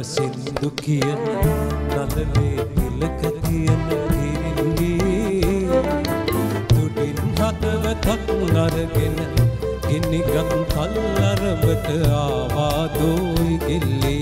සින්දු කියන නලලේ තිලක තියෙන කිරිල්ලි තුඩින් හදවතක් නරගෙන ගිනිගත් කල්ලරඹට ආවාදෝයි ගිල්ලි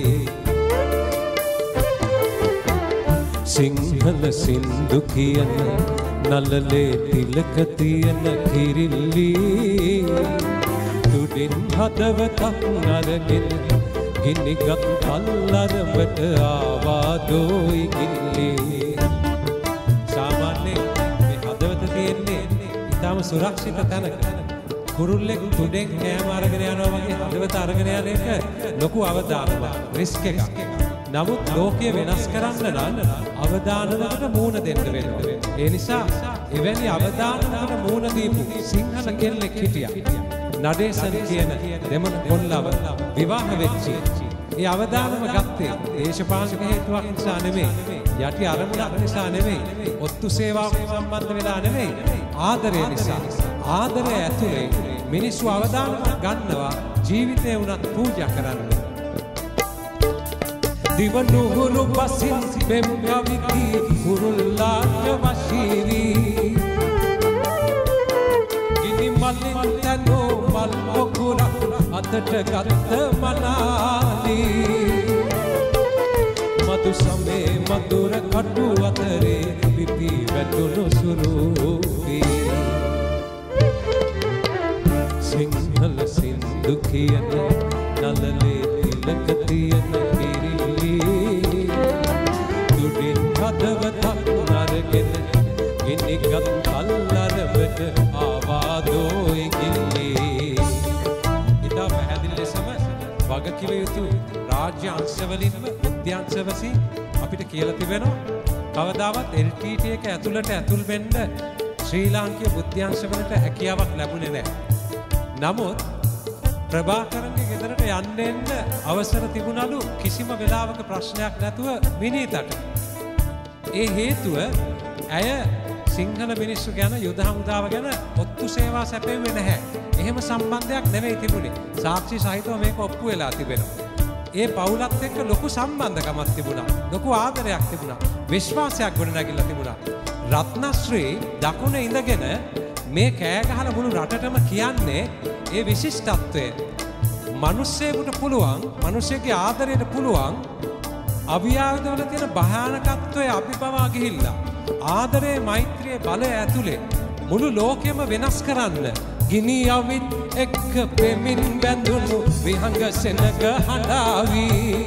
සිංහල සින්දු කියන නලලේ තිලක තියෙන කිරිල්ලි තුඩින් හදවතක් නරගෙන ගිනිගත් කල්ලරඹට ආවාදෝයි ගිල්ලි සාමාන්‍යයෙන් මේ හදවත තියෙන්නේ ඊටම සුරක්ෂිත තැනක කුරුල්ලෙක් තුඩෙන් කෑම අරගෙන යනවා වගේ හදවත අරගෙන යන එක ලොකු අවදානමක් රිස්ක් එකක් නමුත් ලෝකය වෙනස් කරන්න නම් අවදානමකට මූණ දෙන්න වෙනවා ඒ නිසා එවැනි අවදානමකට මූණ දීපු සිංහල කෙල්ලෙක් හිටියා නඩේසන් කියන දෙමළ කොල්ලව විවාහ වෙච්චි. ඒ අවදානම ගත්තේ දේශපාලනික හේතුවක් නිසා නෙමෙයි. යටි අරමුණක් නිසා නෙමෙයි. ඔත්තු සේවාවක් සම්බන්ධ වෙලා නෙමෙයි. ආදරය නිසා. ආදරය ඇතුලේ මිනිස්සු අවදානමක් ගන්නවා ජීවිතේ උනත් පූජා කරන්න. දිවනුහුරු පසින් බෙම් කවිති කුරුල්ලාට වශීවි මල්ලින් තනෝ මල් පොකුරක් අතට ගත්ත මනාලි මధు සමේ මధుර කටු අතරේ පිපි වැටුණු සුරූපී සිංහල සින්දු කියන නලලේ තිලක තියෙන කිරිල්ලි තුඩින් හදවතක් නරගෙන ගිනිගත් කල්ලරඹට ආවාදෝයි ගිල්ලි ඉතා පැහැදිලි ලෙසම වගකිව යුතු රාජ්‍ය අංශවලින්ම බුද්ධ්‍යංශ වශයෙන් අපිට කියලා තිබෙනවා කවදාවත් LTT එක ඇතුළට ඇතුල් වෙන්න ශ්‍රී ලාංකීය බුද්ධ්‍යංශවලට හැකියාවක් ලැබුණේ නැහැ. නමුත් ප්‍රභාකරන්ගේ ගෙදරට යන්න එන්න අවසර තිබුණලු කිසිම වෙලාවක ප්‍රශ්නයක් නැතුව මිනීතට. ඒ හේතුව ඇය සිංහල මිනිස්සු ගැන යුද හමුදාව ගැන ඔත්තු සේවා සැපෙන්නේ නැහැ. එහෙම සම්බන්ධයක් නෙවෙයි තිබුණේ. සාක්ෂි සහිතව මේක ඔප්පු වෙලා තිබෙනවා. ඒ පවුලත් එක්ක ලොකු සම්බන්ධකමක් තිබුණා. ලොකු ආදරයක් තිබුණා. විශ්වාසයක් ගොඩනැගිලා තිබුණා. රත්නශ්‍රී දකුණේ ඉඳගෙන මේ කෑ ගහලා මුළු රටටම කියන්නේ ඒ විශිෂ්ටත්වය. මිනිස්සෙකුට පුළුවන්, මිනිස්සෙගේ ආදරයට පුළුවන් අභියාවදවල තියෙන භයානකත්වය අභිබවා ගිහිල්ලා ආදරේ මෛත්‍රියේ බලය ඇතුලේ මුළු ලෝකෙම වෙනස් කරන්න ගිනි අවිත් එක්ක පෙමින් බැඳුණු විහංග සෙනග හඬාවි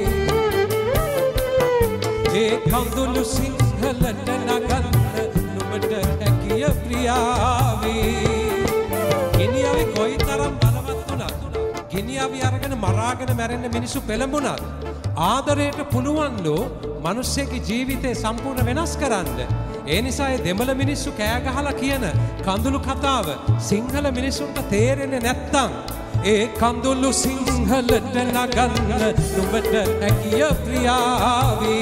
ඒ කඳුළු සිංහලට නගන්න නුඹට හැකිය ප්‍රියාවි ගිනි අවි කොයිතරම් බලවත් වුණත් ගිනි අවි අරගෙන මරාගෙන මැරෙන්න මිනිස්සු පෙළඹුණත් ආදරයට පුළුවන්ලු මිනිස්සෙගේ ජීවිතේ සම්පූර්ණ වෙනස් කරන්න. ඒ නිසා ඒ දෙමළ මිනිස්සු කෑ ගහලා කියන කඳුළු කතාව සිංහල මිනිස්සුන්ට තේරෙන්නේ නැත්තම් ඒ කඳුළු සිංහලට නගන්න නුඹට හැකිය ප්‍රියාවි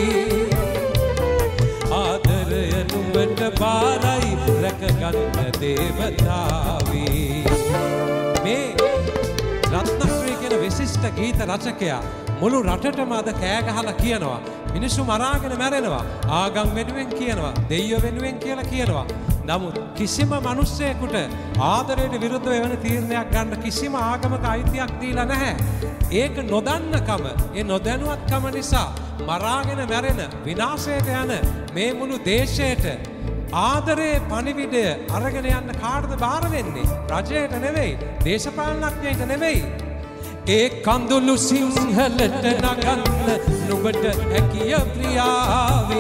ආදරය නුඹට බාරයි රැකගන්න දේවතාවි මේ රත්නශ්‍රී කියන විශිෂ්ට ගීත රචකයා මුළු රටටම අද කෑ ගහලා කියනවා මිනිස්සු මරාගෙන මැරෙනවා ආගම් වෙනුවෙන් කියනවා දෙයියෝ වෙනුවෙන් කියලා කියනවා නමුත් කිසිම මිනිස්සෙකුට ආදරයට විරුද්ධව වෙන තීරණයක් ගන්න කිසිම ආගමක අයිතියක් දීලා නැහැ ඒක නොදන්නකම ඒ නොදැනුවත්කම නිසා මරාගෙන මැරෙන විනාශයට යන මේ මුළු දේශයට ආදරේ පණිවිඩය අරගෙන යන්න කාටද බාර වෙන්නේ රජයට නෙවෙයි දේශපාලනඥයින්ට නෙවෙයි ඒ කඳුළු සිංහලට නගන්න නුඹට හැකිය ප්‍රියාවි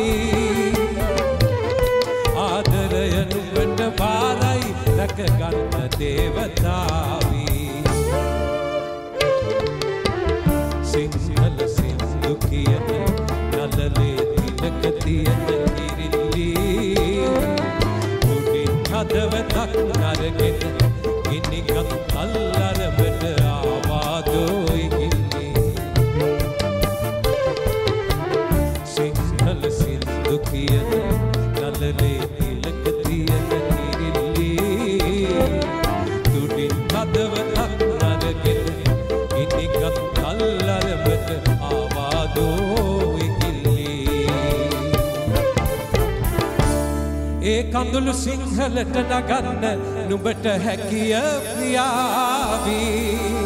ආදරය නුඹට බාරයි රැකගන්න දේවතාවි සිංහල සින්දු කියන නලලේ තිලක තියෙන කිරිල්ලි උඩින් හදවතක් නරගෙන ගිනිගත් කල්ලරඹට ආවාදෝයි ගිල්ලි සිංහල සින්දු කියන නලලේ තිලක තියෙන කිරිල්ලි තුඩින් හදවතක් නරගෙන ගිනිගත් කල්ලරඹට ආවාදෝ කඳුළු සිංහලට නගන්න නුඹට හැකිය ප්‍රියාවී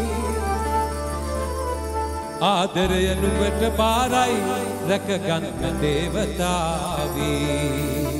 ආදරය නුඹට බාරයි රැකගන්න දේවතාවී